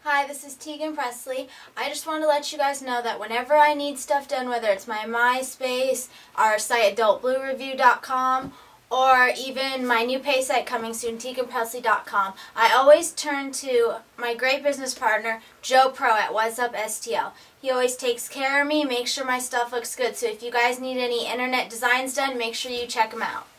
Hi, this is Teagan Presley. I just want to let you guys know that whenever I need stuff done, whether it's my MySpace, our site adultbluereview.com, or even my new pay site coming soon, teaganpresley.com, I always turn to my great business partner, Joe Pro at WAZUPSTL. He always takes care of me, makes sure my stuff looks good, so if you guys need any internet designs done, make sure you check him out.